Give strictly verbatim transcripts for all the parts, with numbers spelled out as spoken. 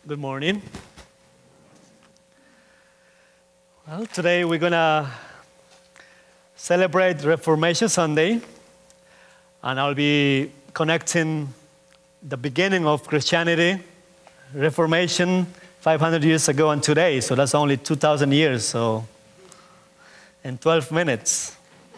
Good morning. Well, today we're going to celebrate Reformation Sunday, and I'll be connecting the beginning of Christianity, Reformation, five hundred years ago and today, so that's only two thousand years, so in twelve minutes.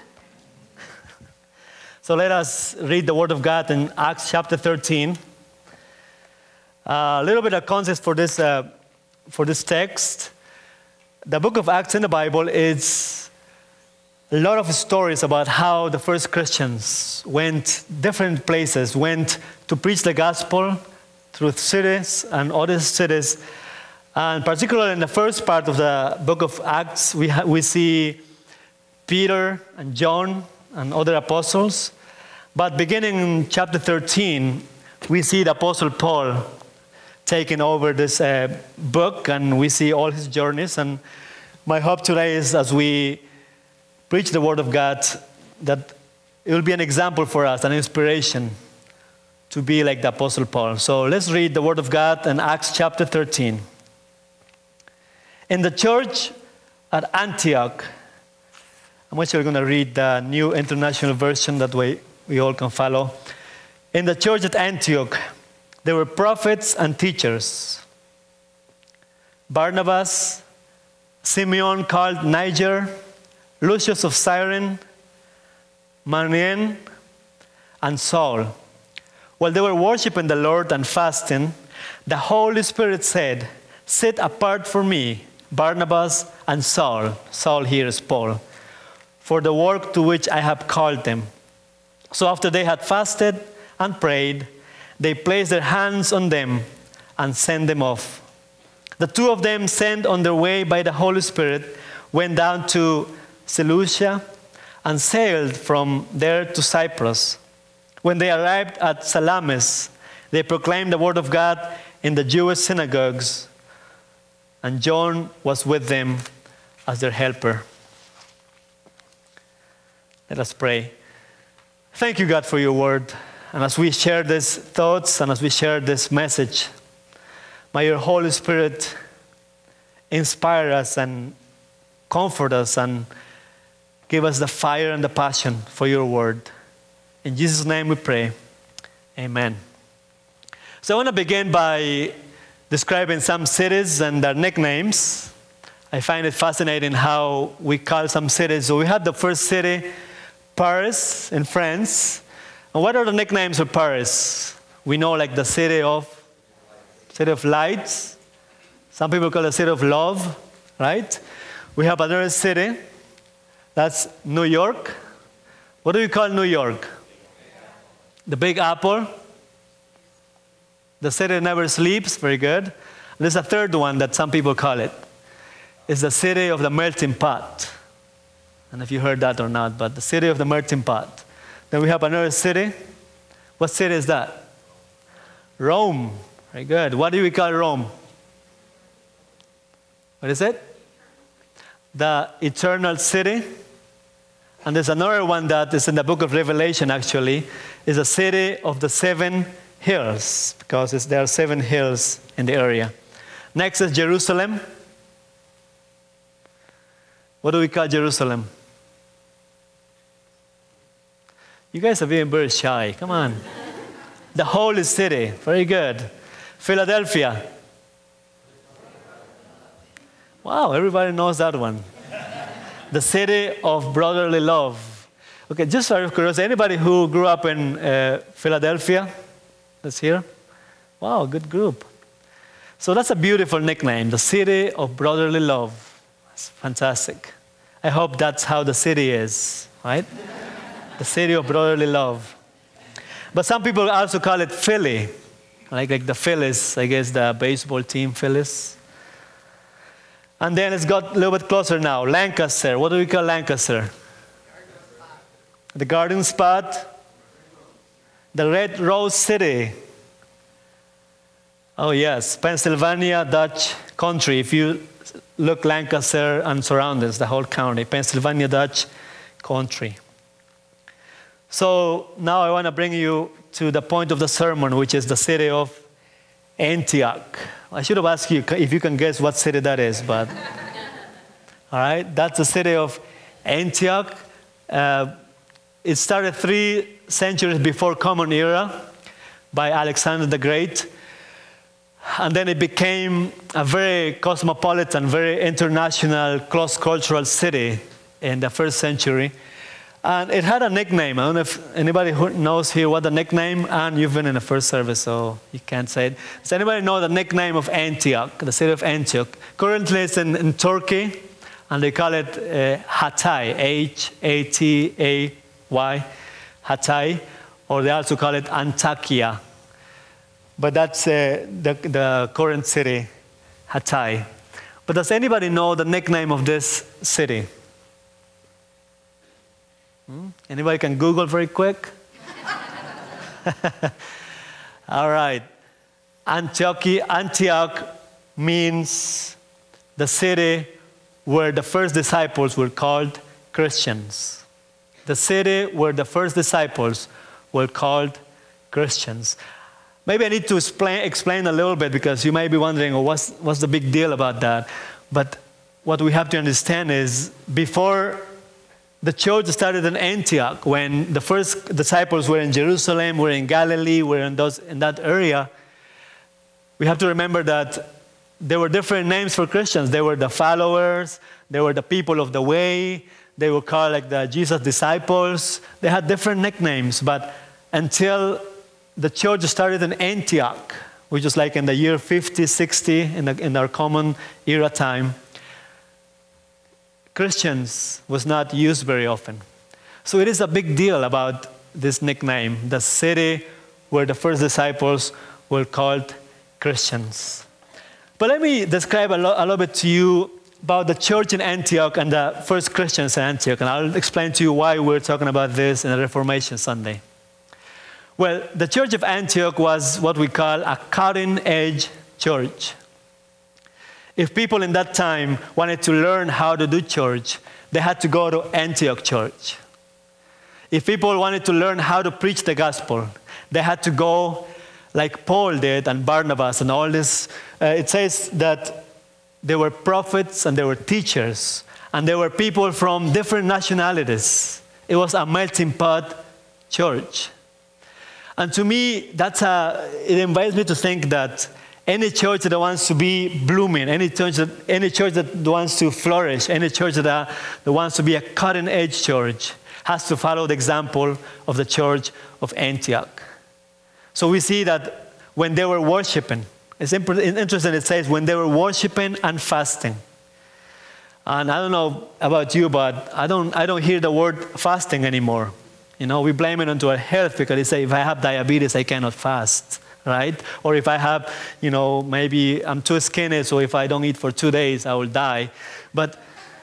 So let us read the Word of God in Acts chapter thirteen. Uh, a little bit of context for this, uh, for this text. The book of Acts in the Bible is a lot of stories about how the first Christians went different places, went to preach the gospel through cities and other cities. And particularly in the first part of the book of Acts, we, ha- we see Peter and John and other apostles. But beginning in chapter thirteen, we see the Apostle Paul taking over this uh, book, and we see all his journeys. And my hope today is, as we preach the Word of God, that it will be an example for us, an inspiration to be like the Apostle Paul. So let's read the Word of God in Acts chapter thirteen. In the church at Antioch, I'm actually going to read the New International Version, that way we all can follow. In the church at Antioch, there were prophets and teachers: Barnabas, Simeon called Niger, Lucius of Cyrene, Manaen, and Saul. While they were worshiping the Lord and fasting, the Holy Spirit said, "Set apart for me Barnabas and Saul," Saul here is Paul, "for the work to which I have called them." So after they had fasted and prayed, they placed their hands on them and sent them off. The two of them, sent on their way by the Holy Spirit, went down to Seleucia and sailed from there to Cyprus. When they arrived at Salamis, they proclaimed the word of God in the Jewish synagogues, and John was with them as their helper. Let us pray. Thank you, God, for your word. And as we share these thoughts and as we share this message, may your Holy Spirit inspire us and comfort us and give us the fire and the passion for your word. In Jesus' name we pray. Amen. So I want to begin by describing some cities and their nicknames. I find it fascinating how we call some cities. So we had the first city, Paris in France. And what are the nicknames of Paris? We know, like the city of, city of lights. Some people call it the city of love, right? We have another city, that's New York. What do you call New York? The Big Apple. The city never sleeps, very good. There's a third one that some people call it. It's the city of the melting pot. I don't know if you heard that or not, but the city of the melting pot. Then we have another city. What city is that? Rome. Very good. What do we call Rome? What is it? The eternal city. And there's another one that is in the book of Revelation, actually. Is the city of the seven hills, because it's, there are seven hills in the area. Next is Jerusalem. What do we call Jerusalem? You guys are being very shy. Come on. The holy city. Very good. Philadelphia. Wow, everybody knows that one. The city of brotherly love. Okay, just out of curiosity, anybody who grew up in uh, Philadelphia? That's here? Wow, good group. So that's a beautiful nickname, the city of brotherly love. That's fantastic. I hope that's how the city is, right? The city of brotherly love. But some people also call it Philly, like, like the Phillies, I guess the baseball team Phillies. And then it's got a little bit closer now, Lancaster. What do we call Lancaster? The Garden Spot. The Red Rose City. Oh yes, Pennsylvania Dutch Country. If you look Lancaster and surroundings, the whole county, Pennsylvania Dutch Country. So now I want to bring you to the point of the sermon, which is the city of Antioch. I should have asked you if you can guess what city that is, but all right, that's the city of Antioch. Uh, it started three centuries before Common Era by Alexander the Great. And then it became a very cosmopolitan, very international, cross-cultural city in the first century. And it had a nickname. I don't know if anybody who knows here what the nickname, and you've been in the first service, so you can't say it. Does anybody know the nickname of Antioch, the city of Antioch? Currently it's in, in Turkey, and they call it uh, Hatay, H A T A Y, Hatay, or they also call it Antakya. But that's uh, the, the current city, Hatay. But does anybody know the nickname of this city? Hmm? Anybody can Google very quick? All right. Antioch, Antioch means the city where the first disciples were called Christians. The city where the first disciples were called Christians. Maybe I need to explain, explain a little bit, because you may be wondering, oh, what's, what's the big deal about that? But what we have to understand is, before the church started in Antioch, when the first disciples were in Jerusalem, were in Galilee, were in, those, in that area, we have to remember that there were different names for Christians. They were the followers, they were the people of the way, they were called like the Jesus disciples. They had different nicknames, but until the church started in Antioch, which was like in the year fifty, sixty, in, the, in our common era time, Christians was not used very often. So it is a big deal about this nickname, the city where the first disciples were called Christians. But let me describe a, lo- a little bit to you about the church in Antioch and the first Christians in Antioch, and I'll explain to you why we're talking about this in a Reformation Sunday. Well, the church of Antioch was what we call a cutting-edge church. If people in that time wanted to learn how to do church, they had to go to Antioch church. If people wanted to learn how to preach the gospel, they had to go like Paul did and Barnabas and all this. Uh, it says that there were prophets and there were teachers, and there were people from different nationalities. It was a melting pot church. And to me, that's a, it invites me to think that any church that wants to be blooming, any church that, any church that wants to flourish, any church that, uh, that wants to be a cutting-edge church has to follow the example of the church of Antioch. So we see that when they were worshiping, it's interesting, it says when they were worshiping and fasting. And I don't know about you, but I don't, I don't hear the word fasting anymore. You know, we blame it onto our health, because they say, if I have diabetes, I cannot fast, right? Or if I have, you know, maybe I'm too skinny, so if I don't eat for two days, I will die. But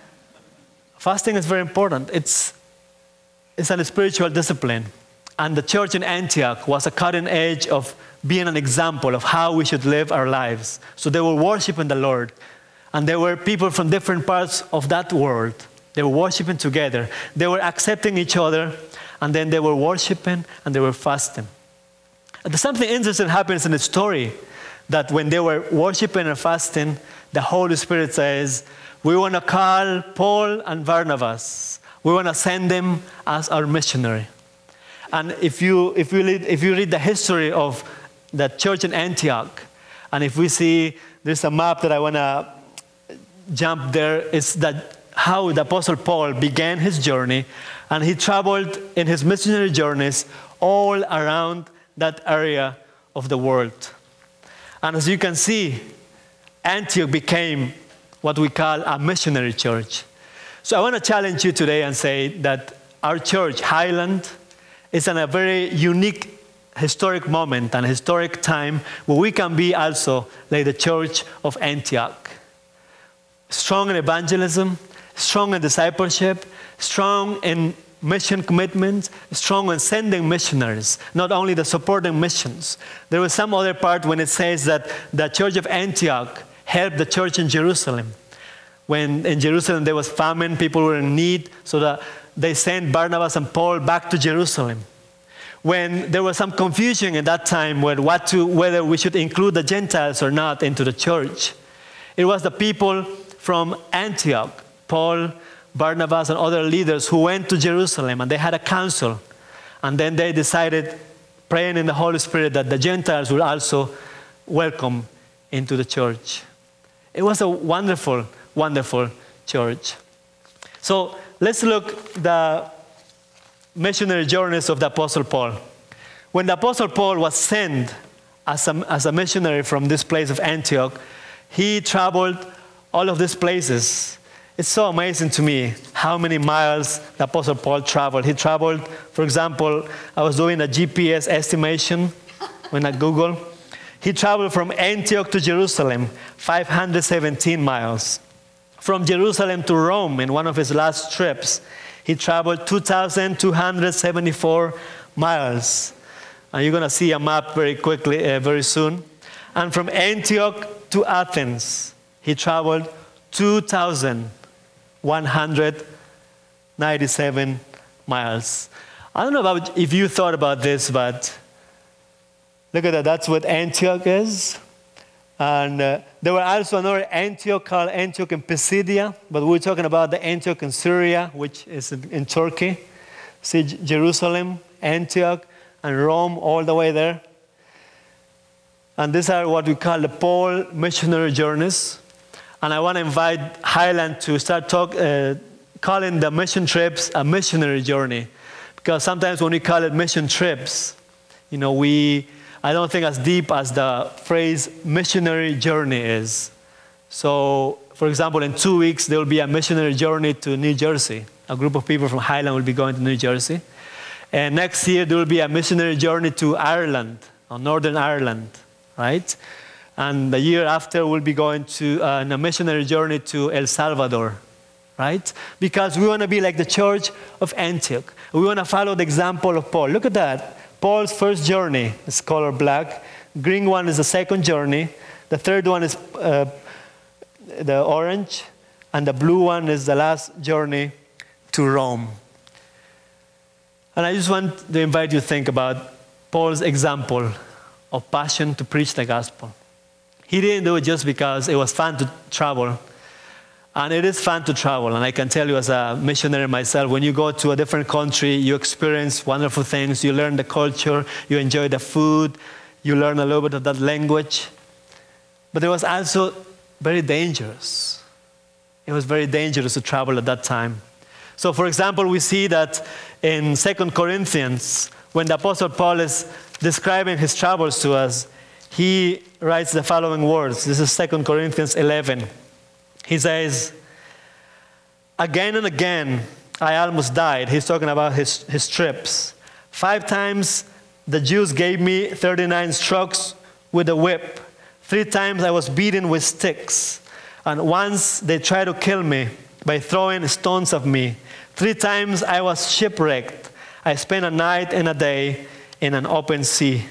fasting is very important. It's, it's a spiritual discipline. And the church in Antioch was a cutting edge of being an example of how we should live our lives. So they were worshiping the Lord. And there were people from different parts of that world. They were worshiping together. They were accepting each other. And then they were worshiping and they were fasting. And something interesting happens in the story, that when they were worshiping and fasting, the Holy Spirit says, we want to call Paul and Barnabas. We want to send them as our missionary. And if you, if you, read, if you read the history of the church in Antioch, and if we see, there's a map that I want to jump there, it's that how the Apostle Paul began his journey, and he traveled in his missionary journeys all around that area of the world. And as you can see, Antioch became what we call a missionary church. So I want to challenge you today and say that our church, Highland, is in a very unique historic moment and historic time where we can be also like the church of Antioch. Strong in evangelism, strong in discipleship, strong in mission commitment, strong in sending missionaries, not only the supporting missions. There was some other part when it says that the church of Antioch helped the church in Jerusalem. When in Jerusalem there was famine, people were in need, so that they sent Barnabas and Paul back to Jerusalem. when there was some confusion at that time with what to, whether we should include the Gentiles or not into the church. It was the people from Antioch, Paul, Barnabas, and other leaders who went to Jerusalem, and they had a council. And then they decided, praying in the Holy Spirit, that the Gentiles would also welcome into the church. It was a wonderful, wonderful church. So let's look the missionary journeys of the Apostle Paul. When the Apostle Paul was sent as a, as a missionary from this place of Antioch, he traveled all of these places. It's so amazing to me how many miles the Apostle Paul traveled. He traveled, for example, I was doing a G P S estimation when I Google. He traveled from Antioch to Jerusalem, five hundred seventeen miles. From Jerusalem to Rome, in one of his last trips, he traveled two thousand two hundred seventy-four miles. And you're going to see a map very quickly, uh, very soon. And from Antioch to Athens, he traveled two thousand one hundred ninety-seven miles. I don't know about if you thought about this, but look at that. That's what Antioch is. And uh, there were also another Antioch called Antioch in Pisidia, but we're talking about the Antioch in Syria, which is in, in Turkey. See, J- Jerusalem, Antioch, and Rome, all the way there. And these are what we call the Paul missionary journeys. And I want to invite Highland to start talk, uh, calling the mission trips a missionary journey. Because sometimes when we call it mission trips, you know, we... I don't think as deep as the phrase missionary journey is. So, for example, in two weeks, there will be a missionary journey to New Jersey. A group of people from Highland will be going to New Jersey. And next year, there will be a missionary journey to Ireland, or Northern Ireland, right? And the year after, we'll be going to uh, a missionary journey to El Salvador, right? Because we want to be like the church of Antioch. We want to follow the example of Paul. Look at that. Paul's first journey is color black. Green one is the second journey. The third one is uh, the orange. And the blue one is the last journey to Rome. And I just want to invite you to think about Paul's example of passion to preach the gospel. He didn't do it just because it was fun to travel. And it is fun to travel. And I can tell you as a missionary myself, when you go to a different country, you experience wonderful things. You learn the culture. You enjoy the food. You learn a little bit of that language. But it was also very dangerous. It was very dangerous to travel at that time. So, for example, we see that in Second Corinthians, when the Apostle Paul is describing his travels to us, he writes the following words. This is Second Corinthians eleven. He says, again and again, I almost died. He's talking about his, his trips. Five times the Jews gave me thirty-nine strokes with a whip. Three times I was beaten with sticks. And once they tried to kill me by throwing stones at me. Three times I was shipwrecked. I spent a night and a day in an open sea.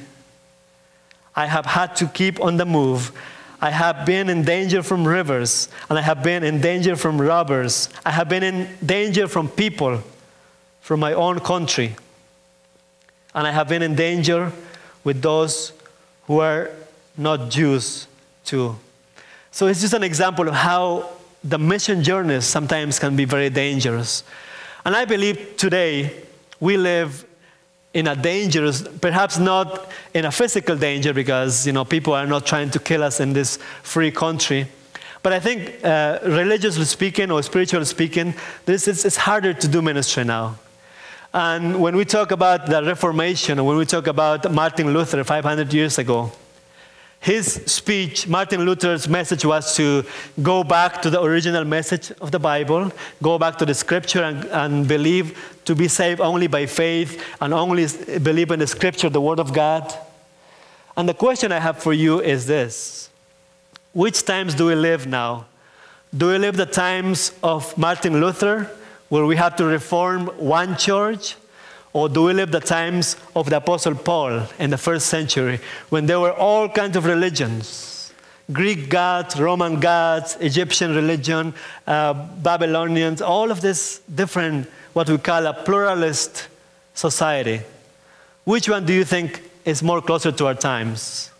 I have had to keep on the move. I have been in danger from rivers, and I have been in danger from robbers. I have been in danger from people from my own country. And I have been in danger with those who are not Jews too. So it's just an example of how the mission journeys sometimes can be very dangerous. And I believe today we live in a dangerous, perhaps not in a physical danger because, you know, people are not trying to kill us in this free country. But I think uh, religiously speaking or spiritually speaking, this is, it's harder to do ministry now. And when we talk about the Reformation, or when we talk about Martin Luther five hundred years ago, his speech, Martin Luther's message was to go back to the original message of the Bible, go back to the scripture and, and believe to be saved only by faith and only believe in the scripture, the word of God. And the question I have for you is this. Which times do we live now? Do we live the times of Martin Luther, where we have to reform one church? Or do we live the times of the Apostle Paul in the first century, when there were all kinds of religions? Greek gods, Roman gods, Egyptian religion, uh, Babylonians, all of this different, what we call a pluralist society. Which one do you think is more closer to our times?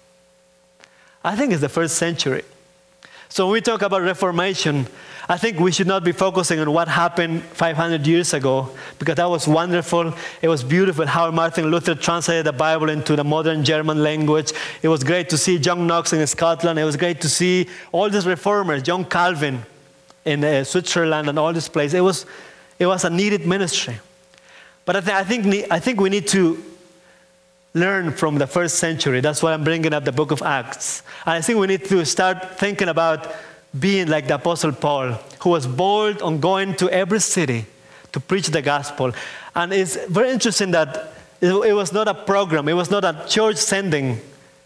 I think it's the first century. So when we talk about Reformation, I think we should not be focusing on what happened five hundred years ago, because that was wonderful. It was beautiful how Martin Luther translated the Bible into the modern German language. It was great to see John Knox in Scotland. It was great to see all these reformers, John Calvin in uh, Switzerland and all this place. It was, it was a needed ministry. But I, th- I, think, I think we need to learn from the first century. That's why I'm bringing up the book of Acts. And I think we need to start thinking about being like the Apostle Paul, who was bold on going to every city to preach the gospel. And it's very interesting that it, it was not a program. It was not a church sending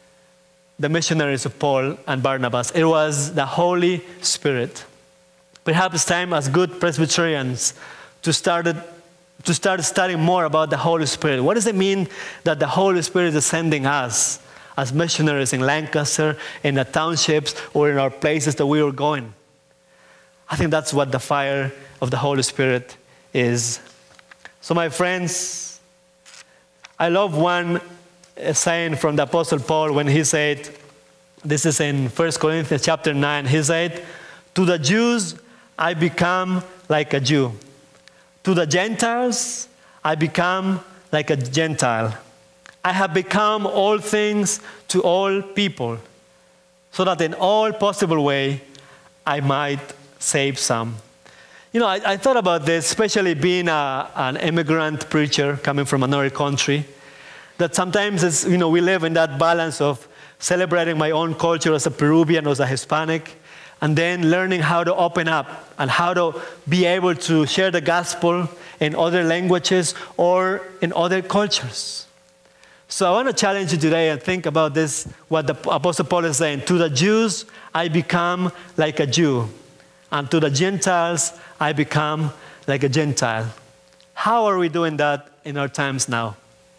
the missionaries of Paul and Barnabas. It was the Holy Spirit. Perhaps it's time as good Presbyterians to start it to start studying more about the Holy Spirit. What does it mean that the Holy Spirit is sending us as missionaries in Lancaster, in the townships, or in our places that we are going? I think that's what the fire of the Holy Spirit is. So my friends, I love one saying from the Apostle Paul when he said, this is in First Corinthians chapter nine, he said, to the Jews I become like a Jew. To the Gentiles, I become like a Gentile. I have become all things to all people, so that in all possible way, I might save some. You know, I, I thought about this, especially being a, an immigrant preacher coming from another country, that sometimes it's, you know, we live in that balance of celebrating my own culture as a Peruvian or as a Hispanic, and then learning how to open up and how to be able to share the gospel in other languages or in other cultures. So I want to challenge you today and think about this, what the Apostle Paul is saying. To the Jews, I become like a Jew. And to the Gentiles, I become like a Gentile. How are we doing that in our times now?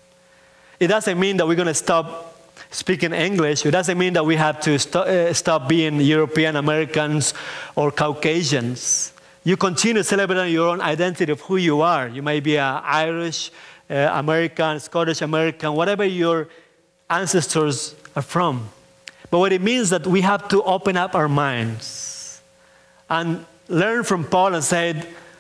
It doesn't mean that we're going to stop speaking English. It doesn't mean that we have to st- uh, stop being European Americans or Caucasians. You continue celebrating your own identity of who you are. You may be an Irish uh, American, Scottish American, whatever your ancestors are from. But what it means is that we have to open up our minds and learn from Paul and say,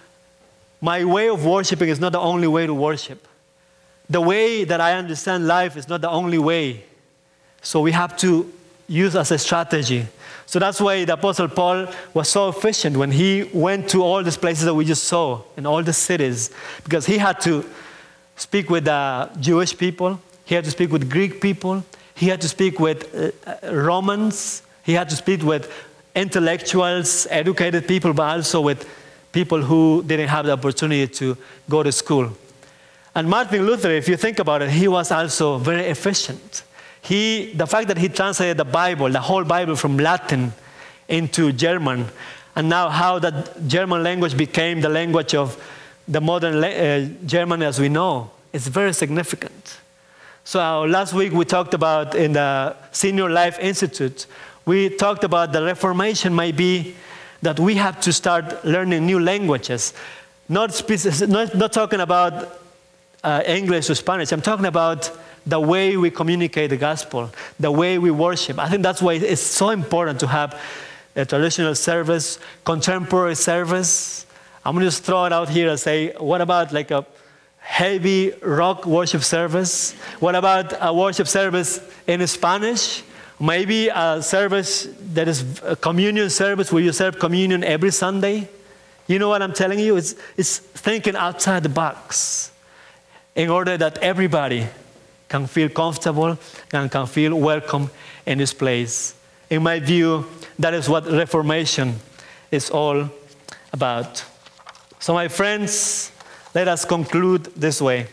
my way of worshiping is not the only way to worship. The way that I understand life is not the only way. So we have to use as a strategy. So that's why the Apostle Paul was so efficient when he went to all these places that we just saw, in all the cities, because he had to speak with the Jewish people, he had to speak with Greek people, he had to speak with uh, Romans, he had to speak with intellectuals, educated people, but also with people who didn't have the opportunity to go to school. And Martin Luther, if you think about it, he was also very efficient. He, the fact that he translated the Bible, the whole Bible from Latin into German, and now how that German language became the language of the modern uh, German as we know, is very significant. So uh, last week we talked about in the Senior Life Institute, we talked about the Reformation might be that we have to start learning new languages. Not, spe- not, not talking about uh, English or Spanish, I'm talking about the way we communicate the gospel, the way we worship. I think that's why it's so important to have a traditional service, contemporary service. I'm going to just throw it out here and say, what about like a heavy rock worship service? What about a worship service in Spanish? Maybe a service that is a communion service where you serve communion every Sunday. You know what I'm telling you? It's, it's thinking outside the box in order that everybody can feel comfortable and can feel welcome in this place. In my view, that is what Reformation is all about. So my friends, let us conclude this way.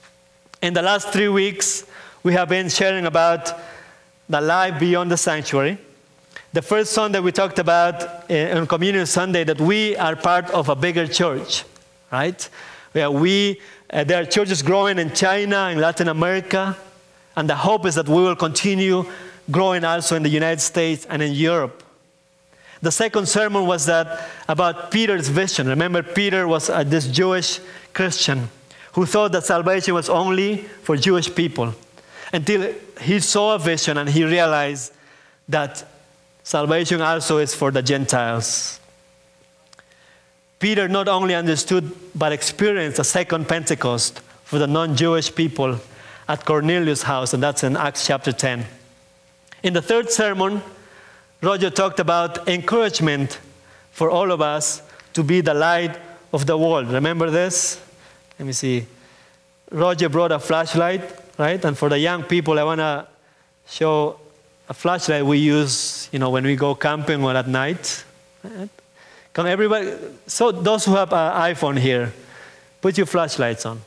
In the last three weeks, we have been sharing about the life beyond the sanctuary. The first Sunday we talked about on Communion Sunday that we are part of a bigger church, right? Where we Uh, there are churches growing in China, in Latin America, and the hope is that we will continue growing also in the United States and in Europe. The second sermon was that about Peter's vision. Remember, Peter was uh, this Jewish Christian who thought that salvation was only for Jewish people, until he saw a vision and he realized that salvation also is for the Gentiles. Peter not only understood but experienced a second Pentecost for the non-Jewish people at Cornelius' house, and that's in Acts chapter ten. In the third sermon, Roger talked about encouragement for all of us to be the light of the world. Remember this? Let me see. Roger brought a flashlight, right? And for the young people, I want to show a flashlight we use, you know, when we go camping or at night. Right? Come, everybody. So those who have an iPhone here, put your flashlights on.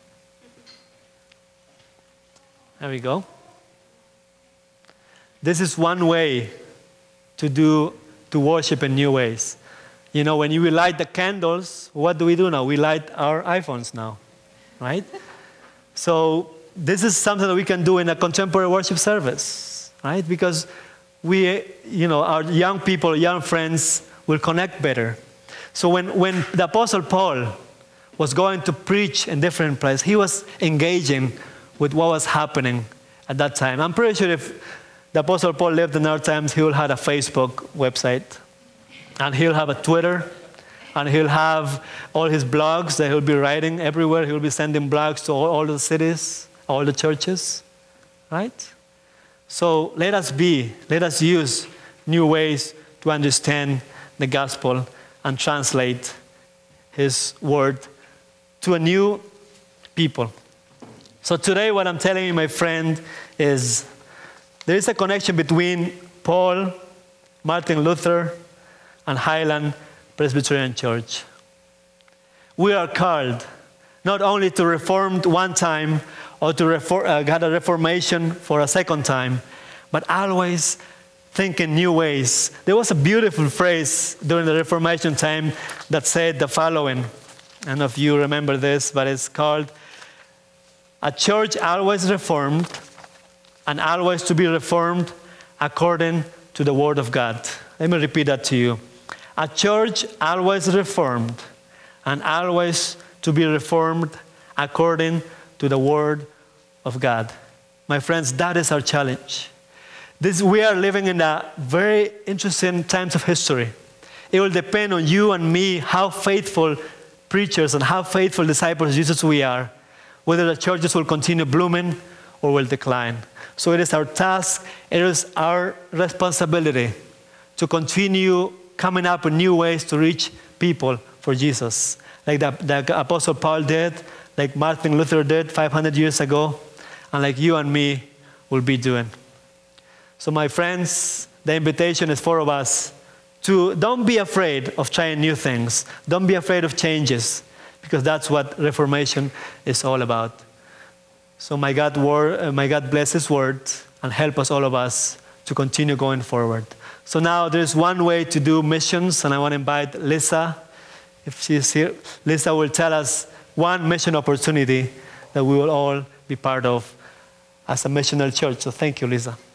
There we go. This is one way to do to worship in new ways. You know, when you light the candles, what do we do now? We light our iPhones now, right? So this is something that we can do in a contemporary worship service, right? Because we, you know, our young people, young friends will connect better. So when, when the Apostle Paul was going to preach in different places, he was engaging with what was happening at that time. I'm pretty sure if the Apostle Paul lived in our times, he would have a Facebook website, and he'll have a Twitter, and he'll have all his blogs that he'll be writing everywhere. He'll be sending blogs to all, all the cities, all the churches, right? So let us be, let us use new ways to understand the gospel and translate his word to a new people. So today what I'm telling you, my friend, is there is a connection between Paul, Martin Luther, and Highland Presbyterian Church. We are called not only to reform one time or to reform, uh, get a reformation for a second time, but always think in new ways. There was a beautiful phrase during the Reformation time that said the following. I don't know if you remember this, but it's called, "A church always reformed and always to be reformed according to the Word of God." Let me repeat that to you. A church always reformed and always to be reformed according to the Word of God. My friends, that is our challenge. This, we are living in a very interesting times of history. It will depend on you and me how faithful preachers and how faithful disciples of Jesus we are, whether the churches will continue blooming or will decline. So it is our task, it is our responsibility to continue coming up with new ways to reach people for Jesus. Like the, the Apostle Paul did, like Martin Luther did five hundred years ago, and like you and me will be doing. So my friends, the invitation is for us to don't be afraid of trying new things. Don't be afraid of changes, because that's what Reformation is all about. So may God, word, uh, may God bless His word and help us, all of us, to continue going forward. So now there's one way to do missions, and I want to invite Lisa, if she's here. Lisa will tell us one mission opportunity that we will all be part of as a missional church. So thank you, Lisa.